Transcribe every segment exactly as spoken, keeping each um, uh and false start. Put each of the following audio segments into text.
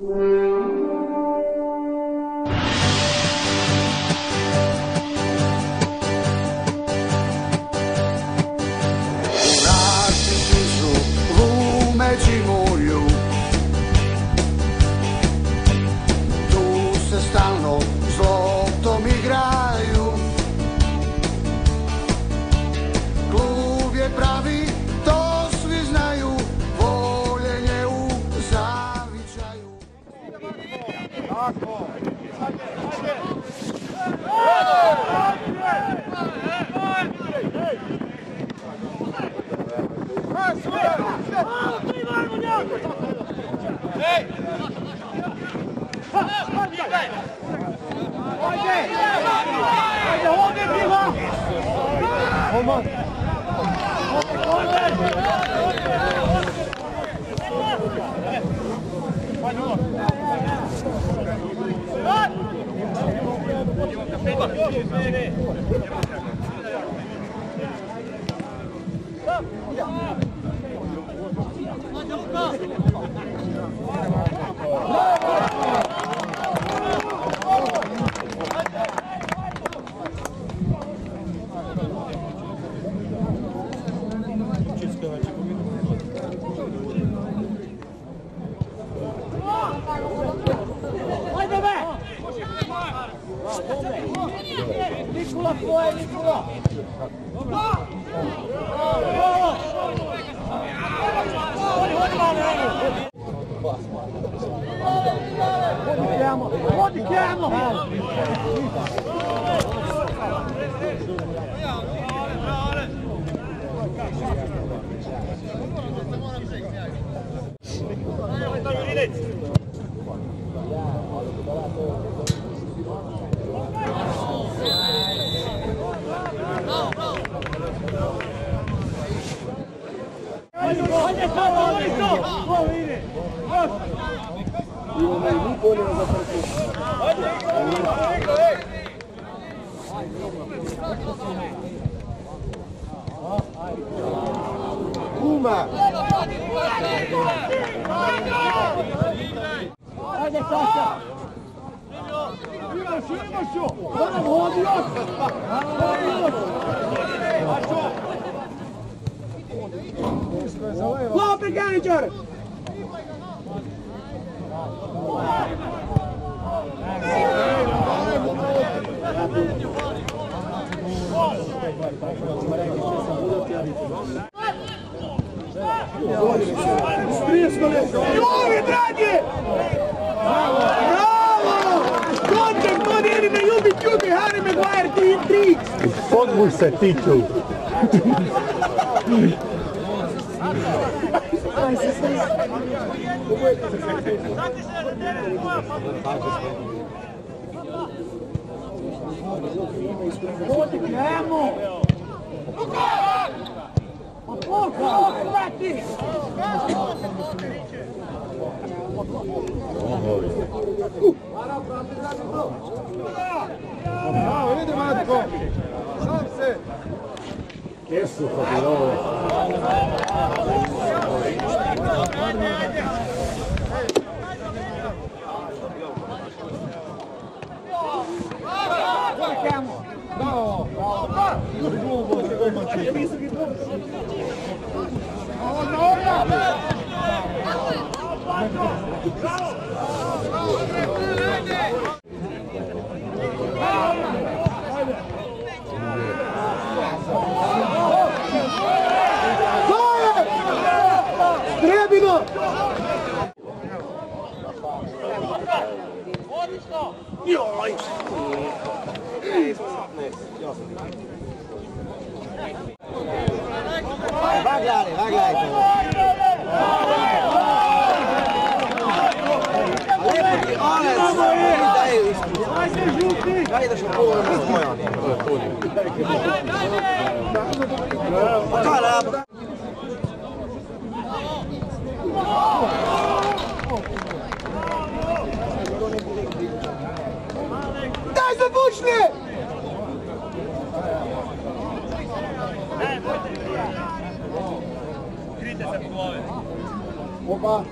Nikola, tvoje, Nikola! Modichiamo, modichiamo! Uma! Ajde, Saša! Imaš, imaš ju! Ono, vodi još! Klopi, Ganičar! Ljubi, dragi! Bravo! Končem, to nije ni na ljubi, ljubi, Harry Maguire, tri tri! Podvuj se, Tiću! Modichiamo! Ma porca, frati! Bravo, vidi Matko! Sam se! Che su Fabio? Bravo! Drugo, secondo me. Oh no! Trebino! Joj! Vaglare, vaglare! Lepoti, Alex! Daj, daj da što povrlo s mojom. Kala! Daj zabučni! Opa.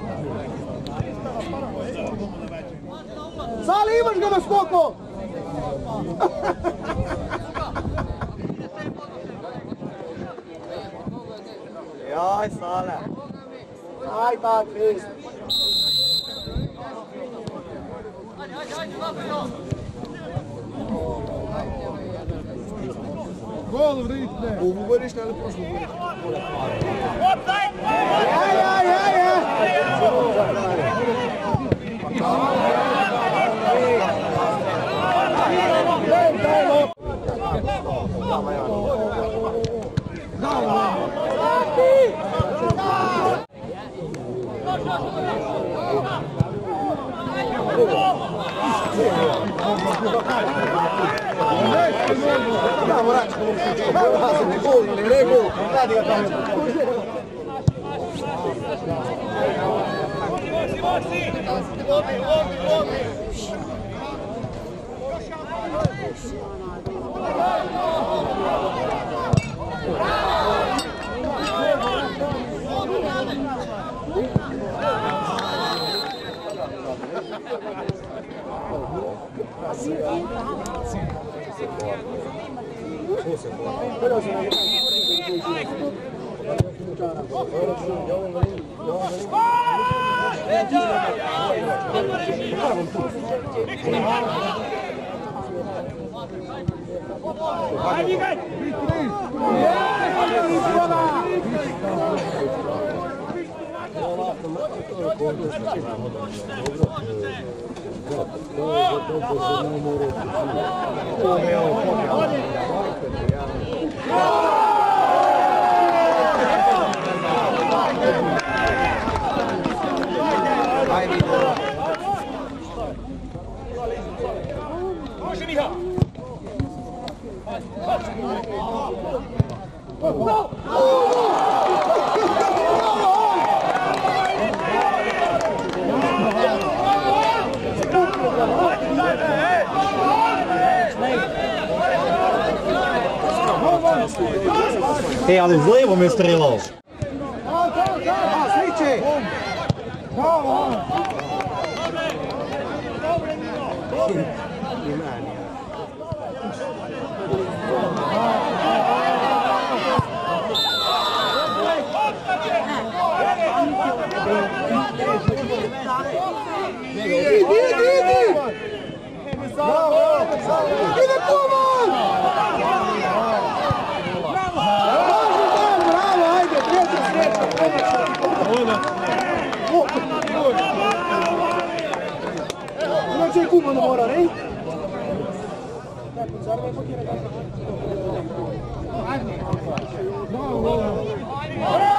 Sale, imaš ga na skoku! Jaj, Sale. Aj, tak, res. Gol vritne. Ovu godiš, ali prošlu godiš? Aj, aj, aj, Bravo, Račko, bravo, se ne gol, ne ne gol, radi ga tamo. Hej, ali z levom je strelal. Sliče! Bravo! Idi, idi, idi! Ide Kuman! Bravo, ajde, treća sreća, inače je Kuman mora, ne? Bravo!